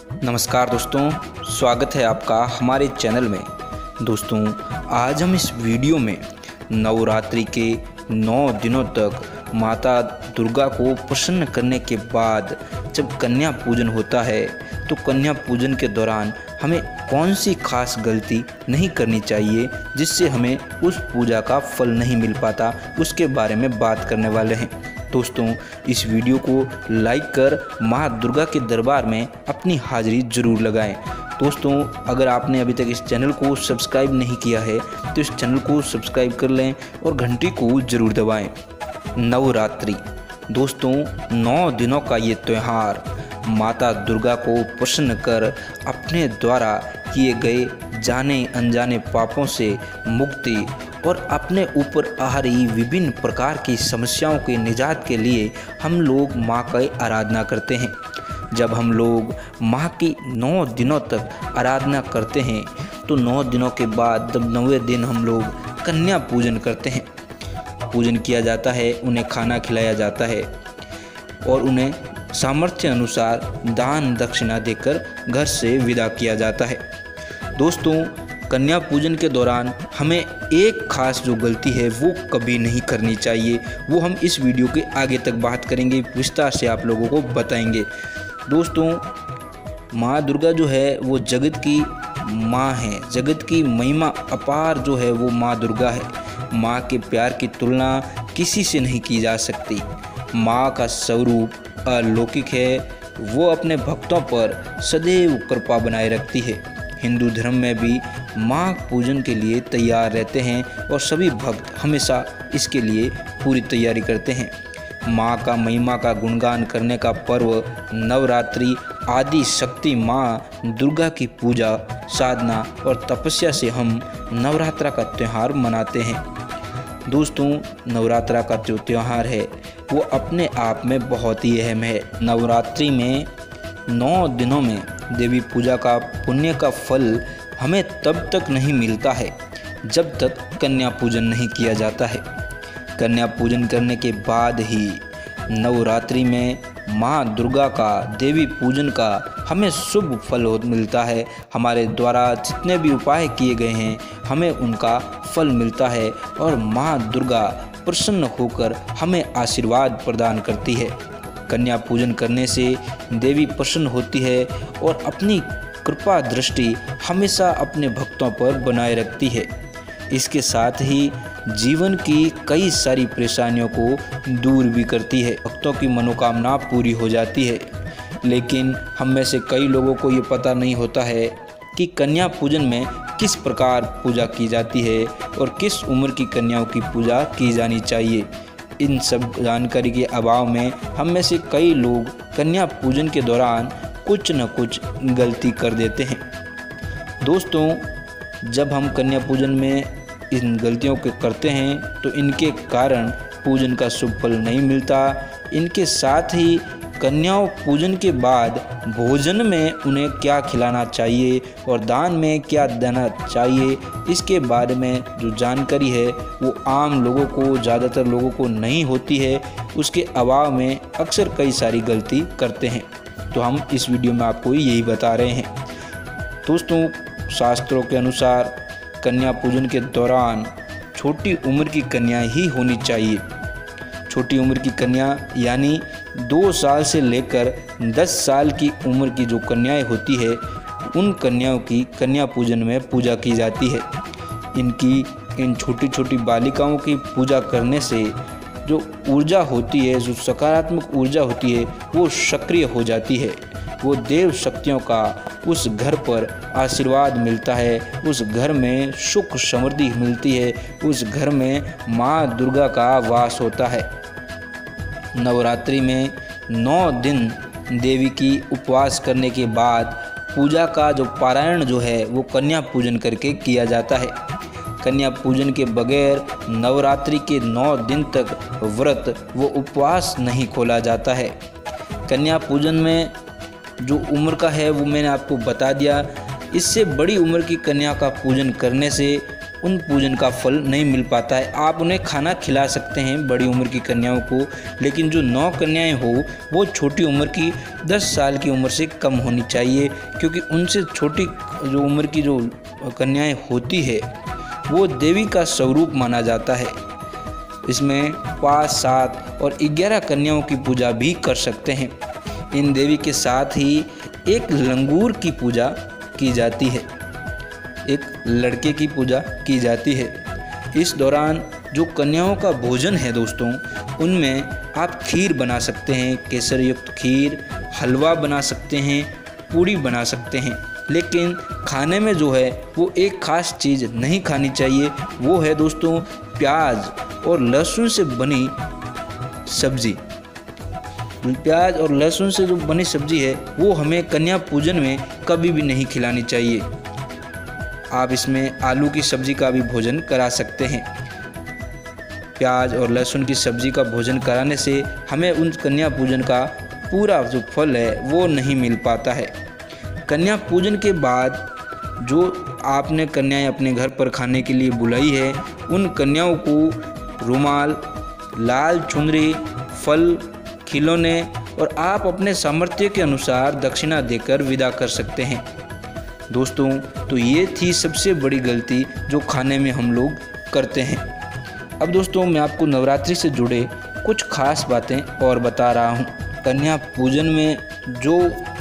नमस्कार दोस्तों, स्वागत है आपका हमारे चैनल में। दोस्तों, आज हम इस वीडियो में नवरात्रि के 9 दिनों तक माता दुर्गा को प्रसन्न करने के बाद जब कन्या पूजन होता है तो कन्या पूजन के दौरान हमें कौन सी खास गलती नहीं करनी चाहिए जिससे हमें उस पूजा का फल नहीं मिल पाता, उसके बारे में बात करने वाले हैं। दोस्तों, इस वीडियो को लाइक कर माँ दुर्गा के दरबार में अपनी हाजिरी जरूर लगाएं। दोस्तों, अगर आपने अभी तक इस चैनल को सब्सक्राइब नहीं किया है तो इस चैनल को सब्सक्राइब कर लें और घंटी को जरूर दबाएं। नवरात्रि दोस्तों, 9 दिनों का ये त्यौहार माता दुर्गा को प्रसन्न कर अपने द्वारा किए गए जाने अनजाने पापों से मुक्ति और अपने ऊपर आ रही विभिन्न प्रकार की समस्याओं के निजात के लिए हम लोग माँ की आराधना करते हैं। जब हम लोग माँ की 9 दिनों तक आराधना करते हैं तो 9 दिनों के बाद जब 9वें दिन हम लोग कन्या पूजन करते हैं। पूजन किया जाता है, उन्हें खाना खिलाया जाता है और उन्हें सामर्थ्य अनुसार दान दक्षिणा देकर घर से विदा किया जाता है। दोस्तों, कन्या पूजन के दौरान हमें एक खास जो गलती है वो कभी नहीं करनी चाहिए, वो हम इस वीडियो के आगे तक बात करेंगे, विस्तार से आप लोगों को बताएंगे। दोस्तों, माँ दुर्गा जो है वो जगत की माँ है, जगत की महिमा अपार जो है वो माँ दुर्गा है। माँ के प्यार की तुलना किसी से नहीं की जा सकती। माँ का स्वरूप अलौकिक है, वो अपने भक्तों पर सदैव कृपा बनाए रखती है। हिंदू धर्म में भी माँ पूजन के लिए तैयार रहते हैं और सभी भक्त हमेशा इसके लिए पूरी तैयारी करते हैं। माँ का महिमा का गुणगान करने का पर्व नवरात्रि आदि शक्ति माँ दुर्गा की पूजा साधना और तपस्या से हम नवरात्रा का त्यौहार मनाते हैं। दोस्तों, नवरात्रा का जो त्यौहार है वो अपने आप में बहुत ही अहम है। नवरात्रि में 9 दिनों में देवी पूजा का पुण्य का फल हमें तब तक नहीं मिलता है जब तक कन्या पूजन नहीं किया जाता है। कन्या पूजन करने के बाद ही नवरात्रि में माँ दुर्गा का देवी पूजन का हमें शुभ फल मिलता है। हमारे द्वारा जितने भी उपाय किए गए हैं हमें उनका फल मिलता है और माँ दुर्गा प्रसन्न होकर हमें आशीर्वाद प्रदान करती है। कन्या पूजन करने से देवी प्रसन्न होती है और अपनी कृपा दृष्टि हमेशा अपने भक्तों पर बनाए रखती है। इसके साथ ही जीवन की कई सारी परेशानियों को दूर भी करती है। भक्तों की मनोकामना पूरी हो जाती है। लेकिन हम में से कई लोगों को ये पता नहीं होता है कि कन्या पूजन में किस प्रकार पूजा की जाती है और किस उम्र की कन्याओं की पूजा की जानी चाहिए। इन सब जानकारी के अभाव में हम में से कई लोग कन्या पूजन के दौरान कुछ न कुछ गलती कर देते हैं। दोस्तों, जब हम कन्या पूजन में इन गलतियों को करते हैं तो इनके कारण पूजन का शुभ फल नहीं मिलता। इनके साथ ही कन्याओं पूजन के बाद भोजन में उन्हें क्या खिलाना चाहिए और दान में क्या देना चाहिए, इसके बारे में जो जानकारी है वो आम लोगों को, ज़्यादातर लोगों को नहीं होती है। उसके अभाव में अक्सर कई सारी गलती करते हैं, तो हम इस वीडियो में आपको यही बता रहे हैं। दोस्तों, शास्त्रों के अनुसार कन्या पूजन के दौरान छोटी उम्र की कन्या ही होनी चाहिए। छोटी उम्र की कन्या यानी 2 साल से लेकर 10 साल की उम्र की जो कन्याएं होती है उन कन्याओं की कन्या पूजन में पूजा की जाती है। इन छोटी छोटी बालिकाओं की पूजा करने से जो ऊर्जा होती है, जो सकारात्मक ऊर्जा होती है वो सक्रिय हो जाती है। वो देव शक्तियों का उस घर पर आशीर्वाद मिलता है, उस घर में सुख समृद्धि मिलती है, उस घर में माँ दुर्गा का वास होता है। नवरात्रि में 9 दिन देवी की उपवास करने के बाद पूजा का जो पारायण जो है वो कन्या पूजन करके किया जाता है। कन्या पूजन के बगैर नवरात्रि के 9 दिन तक व्रत व उपवास नहीं खोला जाता है। कन्या पूजन में जो उम्र का है वो मैंने आपको बता दिया। इससे बड़ी उम्र की कन्या का पूजन करने से उन पूजन का फल नहीं मिल पाता है। आप उन्हें खाना खिला सकते हैं बड़ी उम्र की कन्याओं को, लेकिन जो 9 कन्याएं हो वो छोटी उम्र की 10 साल की उम्र से कम होनी चाहिए, क्योंकि उनसे छोटी जो उम्र की जो कन्याएं होती है वो देवी का स्वरूप माना जाता है। इसमें 5, 7 और 11 कन्याओं की पूजा भी कर सकते हैं। इन देवी के साथ ही एक लंगूर की पूजा की जाती है, एक लड़के की पूजा की जाती है। इस दौरान जो कन्याओं का भोजन है दोस्तों, उनमें आप खीर बना सकते हैं, केसर युक्त खीर, हलवा बना सकते हैं, पूड़ी बना सकते हैं, लेकिन खाने में जो है वो एक ख़ास चीज़ नहीं खानी चाहिए। वो है दोस्तों प्याज और लहसुन से बनी सब्ज़ी। प्याज और लहसुन से जो बनी सब्ज़ी है वो हमें कन्या पूजन में कभी भी नहीं खिलानी चाहिए। आप इसमें आलू की सब्ज़ी का भी भोजन करा सकते हैं। प्याज और लहसुन की सब्ज़ी का भोजन कराने से हमें उन कन्या पूजन का पूरा जो फल है वो नहीं मिल पाता है। कन्या पूजन के बाद जो आपने कन्याएं अपने घर पर खाने के लिए बुलाई है, उन कन्याओं को रुमाल, लाल चुनरी, फल, खिलौने और आप अपने सामर्थ्य के अनुसार दक्षिणा देकर विदा कर सकते हैं। दोस्तों, तो ये थी सबसे बड़ी गलती जो खाने में हम लोग करते हैं। अब दोस्तों, मैं आपको नवरात्रि से जुड़े कुछ खास बातें और बता रहा हूँ। कन्या पूजन में जो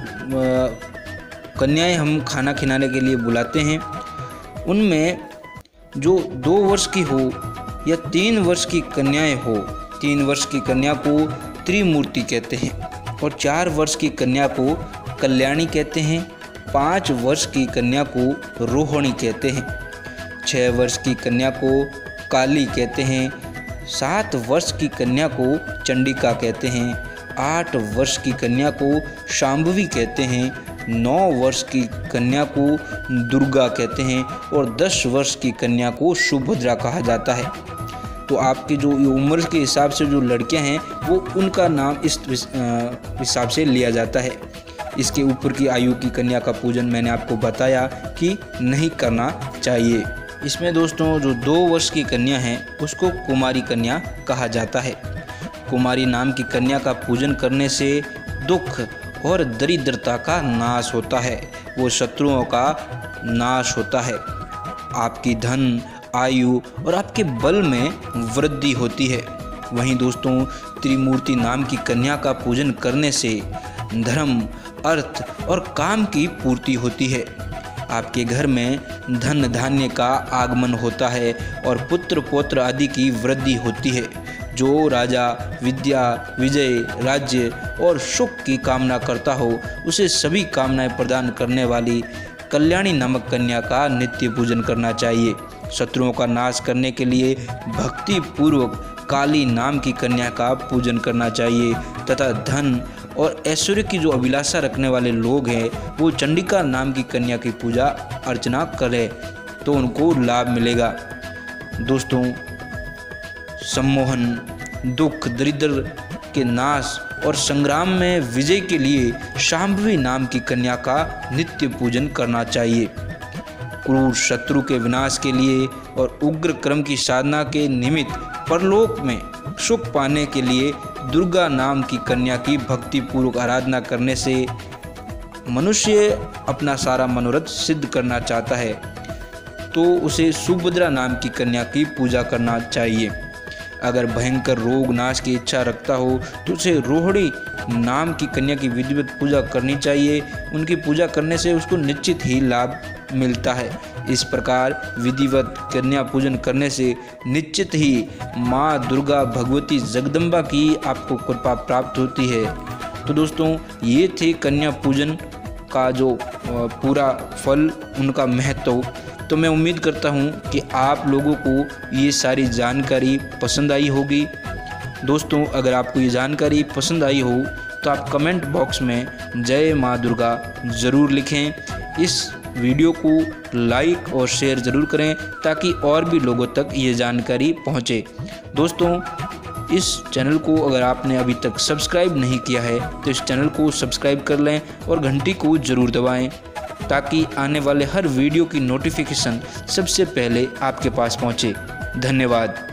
कन्याएं हम खाना खिलाने के लिए बुलाते हैं, उनमें जो 2 वर्ष की हो या 3 वर्ष की कन्याएं हो, 3 वर्ष की कन्या को त्रिमूर्ति कहते हैं और 4 वर्ष की कन्या को कल्याणी कहते हैं, 5 वर्ष की कन्या को रोहिणी कहते हैं, 6 वर्ष की कन्या को काली कहते हैं, 7 वर्ष की कन्या को चंडिका कहते हैं, 8 वर्ष की कन्या को शांभवी कहते हैं, 9 वर्ष की कन्या को दुर्गा कहते हैं और 10 वर्ष की कन्या को सुभद्रा कहा जाता है। तो आपकी जो उम्र के हिसाब से जो लड़कियां हैं वो उनका नाम इस हिसाब से लिया जाता है। इसके ऊपर की आयु की कन्या का पूजन मैंने आपको बताया कि नहीं करना चाहिए। इसमें दोस्तों जो 2 वर्ष की कन्या है उसको कुमारी कन्या कहा जाता है। कुमारी नाम की कन्या का पूजन करने से दुख और दरिद्रता का नाश होता है, वो शत्रुओं का नाश होता है, आपकी धन, आयु और आपके बल में वृद्धि होती है। वहीं दोस्तों, त्रिमूर्ति नाम की कन्या का पूजन करने से धर्म, अर्थ और काम की पूर्ति होती है। आपके घर में धन धान्य का आगमन होता है और पुत्र पौत्र आदि की वृद्धि होती है। जो राजा विद्या, विजय, राज्य और सुख की कामना करता हो, उसे सभी कामनाएं प्रदान करने वाली कल्याणी नामक कन्या का नित्य पूजन करना चाहिए। शत्रुओं का नाश करने के लिए भक्ति पूर्वक काली नाम की कन्या का पूजन करना चाहिए तथा धन और ऐश्वर्य की जो अभिलाषा रखने वाले लोग हैं वो चंडिका नाम की कन्या की पूजा अर्चना करें तो उनको लाभ मिलेगा। दोस्तों, सम्मोहन, दुख, दरिद्र के नाश और संग्राम में विजय के लिए शांभवी नाम की कन्या का नित्य पूजन करना चाहिए। क्रूर शत्रु के विनाश के लिए और उग्र क्रम की साधना के निमित्त परलोक में सुख पाने के लिए दुर्गा नाम की कन्या की भक्ति पूर्वक आराधना करने से मनुष्य अपना सारा मनोरथ सिद्ध करना चाहता है तो उसे सुभद्रा नाम की कन्या की पूजा करना चाहिए। अगर भयंकर रोग नाश की इच्छा रखता हो तो उसे रोहिणी नाम की कन्या की विधिवत पूजा करनी चाहिए। उनकी पूजा करने से उसको निश्चित ही लाभ मिलता है। इस प्रकार विधिवत कन्या पूजन करने से निश्चित ही माँ दुर्गा भगवती जगदम्बा की आपको कृपा प्राप्त होती है। तो दोस्तों, ये थे कन्या पूजन का जो पूरा फल, उनका महत्व। तो मैं उम्मीद करता हूँ कि आप लोगों को ये सारी जानकारी पसंद आई होगी। दोस्तों, अगर आपको ये जानकारी पसंद आई हो तो आप कमेंट बॉक्स में जय माँ दुर्गा ज़रूर लिखें। इस वीडियो को लाइक और शेयर ज़रूर करें ताकि और भी लोगों तक ये जानकारी पहुँचे। दोस्तों, इस चैनल को अगर आपने अभी तक सब्सक्राइब नहीं किया है तो इस चैनल को सब्सक्राइब कर लें और घंटी को ज़रूर दबाएं ताकि आने वाले हर वीडियो की नोटिफिकेशन सबसे पहले आपके पास पहुंचे। धन्यवाद।